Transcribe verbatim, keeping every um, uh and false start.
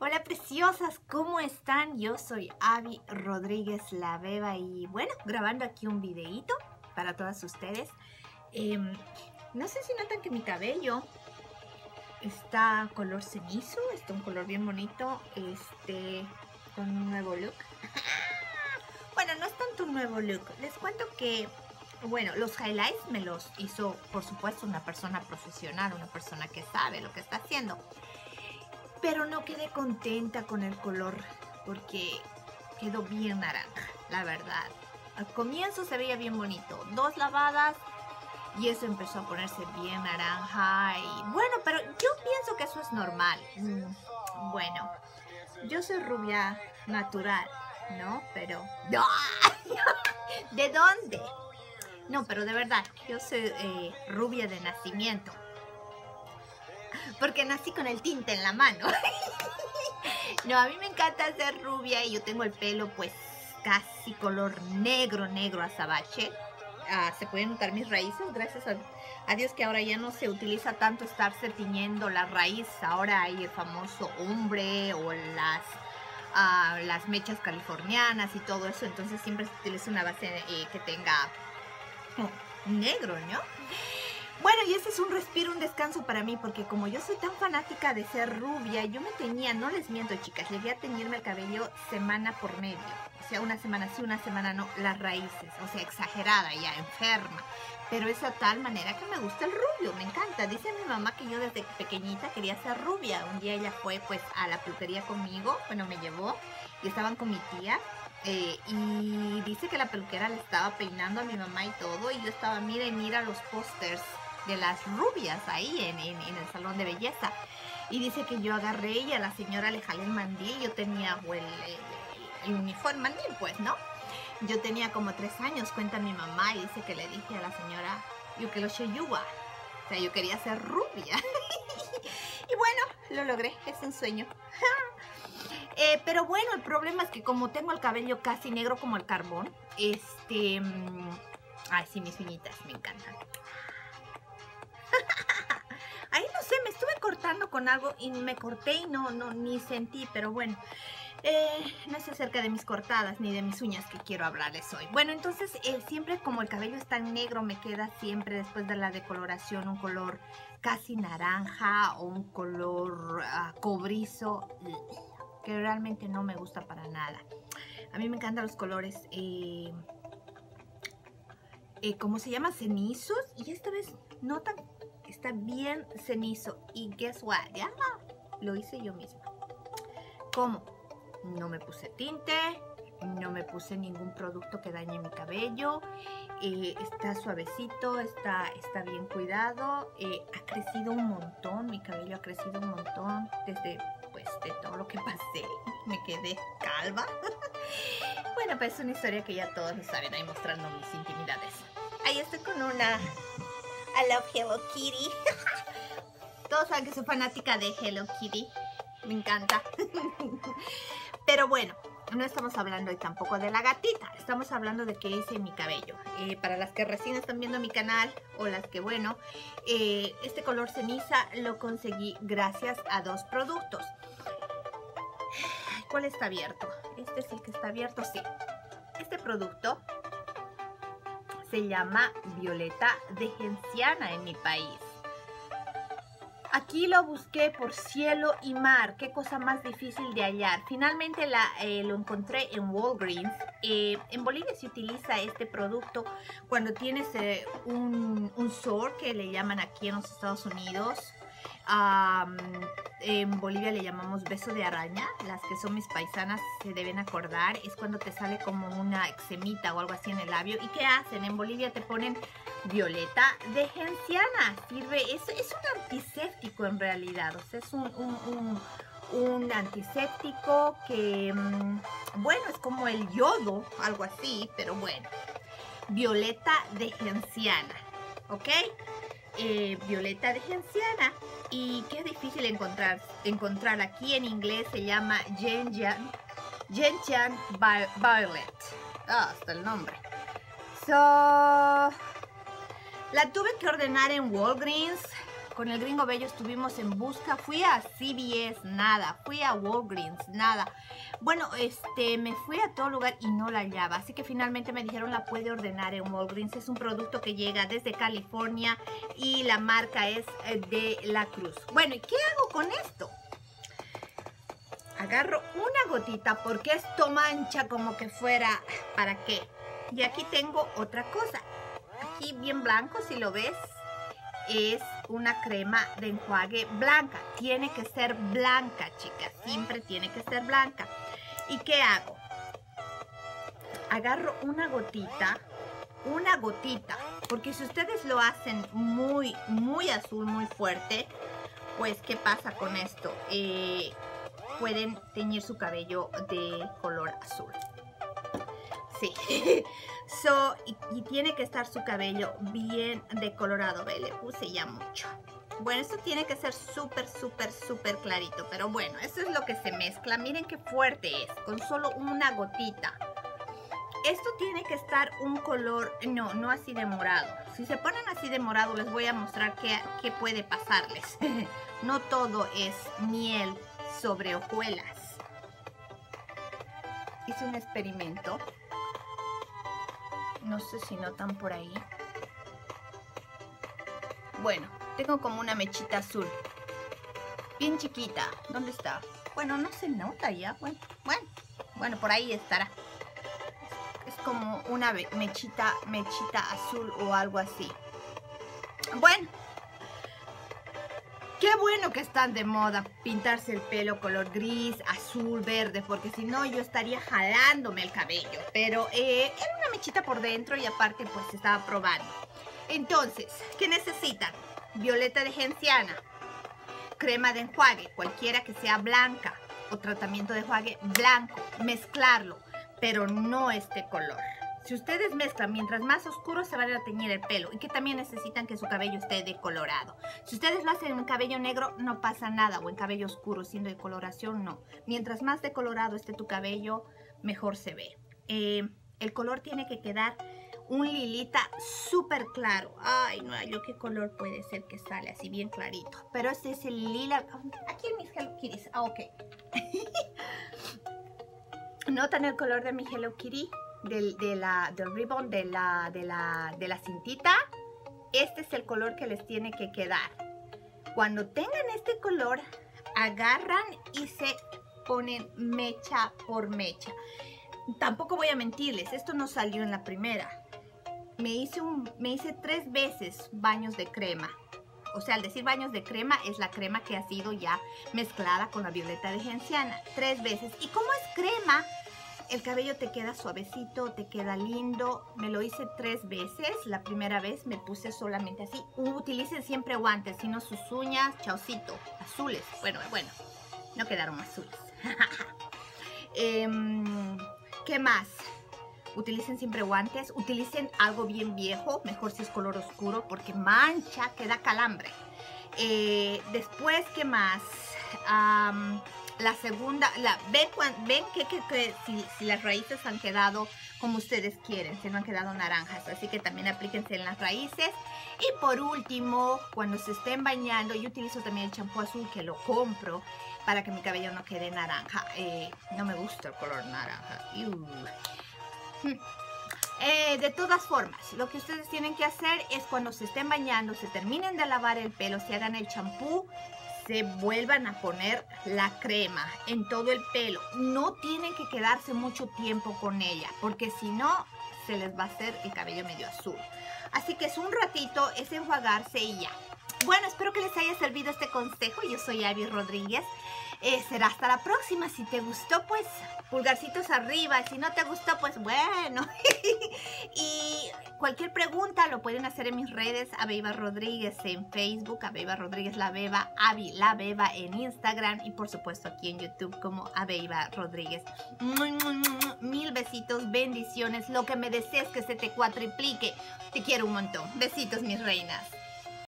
Hola preciosas, ¿cómo están? Yo soy Avi Rodríguez La Beba y bueno, grabando aquí un videíto para todas ustedes. Eh, no sé si notan que mi cabello está color cenizo, está un color bien bonito, este, con un nuevo look. Bueno, no es tanto un nuevo look, les cuento que, bueno, los highlights me los hizo, por supuesto, una persona profesional, una persona que sabe lo que está haciendo. Pero no quedé contenta con el color porque quedó bien naranja, la verdad. Al comienzo se veía bien bonito, dos lavadas y eso empezó a ponerse bien naranja y bueno, pero yo pienso que eso es normal. Mm, bueno, yo soy rubia natural, ¿no? Pero... ¡no! ¿De dónde? No, pero de verdad, yo soy eh, rubia de nacimiento. Porque nací con el tinte en la mano. No, a mí me encanta ser rubia y yo tengo el pelo pues casi color negro, negro azabache. Ah, se pueden notar mis raíces, gracias a, a Dios que ahora ya no se utiliza tanto estarse tiñendo la raíz. Ahora hay el famoso hombre o las, ah, las mechas californianas y todo eso. Entonces siempre se utiliza una base eh, que tenga oh, negro, ¿no? Bueno, y ese es un respiro, un descanso para mí, porque como yo soy tan fanática de ser rubia, yo me teñía, no les miento chicas, llegué a teñirme el cabello semana por medio, o sea, una semana sí, una semana no, las raíces, o sea, exagerada ya, enferma, pero es de tal manera que me gusta el rubio, me encanta. Dice mi mamá que yo desde pequeñita quería ser rubia. Un día ella fue pues a la peluquería conmigo, bueno, me llevó y estaban con mi tía. Eh, y dice que la peluquera le estaba peinando a mi mamá y todo, y yo estaba, mira y mira los pósters de las rubias ahí en, en, en el salón de belleza, y dice que yo agarré y a la señora le jalé el mandil. Yo tenía well, el, el uniforme mandil pues, ¿no? Yo tenía como tres años, cuenta mi mamá, y dice que le dije a la señora, yo que lo sheyuba, o sea, yo quería ser rubia. Y bueno, lo logré, es un sueño. Eh, pero bueno, el problema es que como tengo el cabello casi negro como el carbón, este... Ay, sí, mis uñitas me encantan. Ahí no sé, me estuve cortando con algo y me corté y no, no, ni sentí, pero bueno. Eh, no es acerca de mis cortadas ni de mis uñas que quiero hablarles hoy. Bueno, entonces eh, siempre como el cabello es tan negro, me queda siempre después de la decoloración un color casi naranja o un color uh, cobrizo, que realmente no me gusta para nada. A mí me encantan los colores, eh, eh, ¿cómo se llama? Cenizos. Y esta vez notan que está bien cenizo. Y guess what, ya lo hice yo misma. ¿Cómo? No me puse tinte, no me puse ningún producto que dañe mi cabello. Eh, está suavecito, está, está bien cuidado. Eh, ha crecido un montón, mi cabello ha crecido un montón desde... pues de todo lo que pasé, me quedé calva. Bueno, pues es una historia que ya todos lo saben, ahí mostrando mis intimidades. Ahí estoy con una I love Hello Kitty. Todos saben que soy fanática de Hello Kitty, me encanta. Pero bueno, no estamos hablando hoy tampoco de la gatita, estamos hablando de qué hice en mi cabello. Eh, para las que recién están viendo mi canal o las que, bueno, eh, este color ceniza lo conseguí gracias a dos productos. ¿Cuál está abierto? Este es el que está abierto, sí. Este producto se llama Violeta de Genciana en mi país. Aquí lo busqué por cielo y mar. Qué cosa más difícil de hallar. Finalmente la, eh, lo encontré en Walgreens. Eh, en Bolivia se utiliza este producto cuando tienes eh, un, un sore, que le llaman aquí en los Estados Unidos. Um, en Bolivia le llamamos beso de araña. Las que son mis paisanas se deben acordar. Es cuando te sale como una eczemita o algo así en el labio. ¿Y qué hacen? En Bolivia te ponen Violeta de Genciana. Sirve, es, es un antiséptico en realidad. O sea, es un, un, un, un antiséptico que, bueno, es como el yodo, algo así, pero bueno. Violeta de Genciana, ¿ok? Eh, Violeta de Genciana. Y qué difícil encontrar, encontrar aquí en inglés se llama Gentian, Gentian Violet. Ah, hasta el nombre. So, la tuve que ordenar en Walgreens con el Gringo Bello estuvimos en busca. Fui a C V S, nada. Fui a Walgreens, nada. Bueno, este, me fui a todo lugar y no la hallaba. Así que finalmente me dijeron la puede ordenar en Walgreens. Es un producto que llega desde California y la marca es de La Cruz. Bueno, ¿y qué hago con esto? Agarro una gotita porque esto mancha como que fuera, ¿para qué? Y aquí tengo otra cosa. Aquí bien blanco, si lo ves, es una crema de enjuague blanca. Tiene que ser blanca, chicas. Siempre tiene que ser blanca. ¿Y qué hago? Agarro una gotita, una gotita, porque si ustedes lo hacen muy, muy azul, muy fuerte, pues, ¿qué pasa con esto? Eh... pueden teñir su cabello de color azul. Sí. So, y, y tiene que estar su cabello bien decolorado. Ve, le puse ya mucho. Bueno, esto tiene que ser súper, súper, súper clarito. Pero bueno, eso es lo que se mezcla. Miren qué fuerte es, con solo una gotita. Esto tiene que estar un color, no, no así de morado. Si se ponen así de morado, les voy a mostrar qué, qué puede pasarles. No todo es miel sobre hojuelas. Hice un experimento. No sé si notan por ahí. Bueno, tengo como una mechita azul. Bien chiquita. ¿Dónde está? Bueno, no se nota ya. Bueno, bueno, bueno, por ahí estará. Es como una mechita, mechita azul o algo así. Bueno. Qué bueno que están de moda pintarse el pelo color gris, azul, verde, porque si no yo estaría jalándome el cabello. Pero eh, era una mechita por dentro y aparte pues estaba probando. Entonces, ¿qué necesitan? Violeta de genciana, crema de enjuague, cualquiera que sea blanca o tratamiento de enjuague blanco. Mezclarlo, pero no este color. Si ustedes mezclan, mientras más oscuro se van a teñir el pelo y que también necesitan que su cabello esté decolorado. Si ustedes lo hacen en cabello negro, no pasa nada, o en cabello oscuro, siendo decoloración, no. Mientras más decolorado esté tu cabello, mejor se ve. Eh, el color tiene que quedar un lilita súper claro. Ay, no, yo qué color puede ser que sale así bien clarito. Pero este es el lila. Aquí en mis Hello Kitties. Ah, ok. ¿Notan el color de mi Hello Kitty? Del, de la, del ribbon, de la, de, la, de la cintita. Este es el color que les tiene que quedar. Cuando tengan este color, agarran y se ponen mecha por mecha. Tampoco voy a mentirles, esto no salió en la primera. Me hice, un, me hice tres veces baños de crema. O sea, al decir baños de crema, es la crema que ha sido ya mezclada con la violeta de genciana. Tres veces. Y como es crema, el cabello te queda suavecito, te queda lindo. Me lo hice tres veces. La primera vez me puse solamente así. Utilicen siempre guantes, si no sus uñas, chaucito, azules. Bueno, bueno, no quedaron azules. eh, ¿Qué más? Utilicen siempre guantes. Utilicen algo bien viejo, mejor si es color oscuro, porque mancha, queda calambre. Eh, después, ¿qué más? Um, La segunda, la, ven, ven que, que, que si, si las raíces han quedado como ustedes quieren, si no han quedado naranjas, así que también aplíquense en las raíces. Y por último, cuando se estén bañando, yo utilizo también el champú azul que lo compro para que mi cabello no quede naranja. Eh, no me gusta el color naranja. Hmm. Eh, de todas formas, lo que ustedes tienen que hacer es cuando se estén bañando, se terminen de lavar el pelo, se hagan el champú, se vuelvan a poner la crema en todo el pelo. No tienen que quedarse mucho tiempo con ella, porque si no, se les va a hacer el cabello medio azul. Así que es un ratito, es enjuagarse y ya. Bueno, espero que les haya servido este consejo. Yo soy Abby Rodríguez. Eh, será hasta la próxima. Si te gustó, pues pulgarcitos arriba. Si no te gustó, pues bueno. Y cualquier pregunta lo pueden hacer en mis redes. Abeba Rodríguez en Facebook, Abeba Rodríguez La Beba, Abby La Beba en Instagram y por supuesto aquí en YouTube como Abeba Rodríguez. Mil besitos, bendiciones. Lo que me desees que se te cuatriplique. Te quiero un montón. Besitos, mis reinas.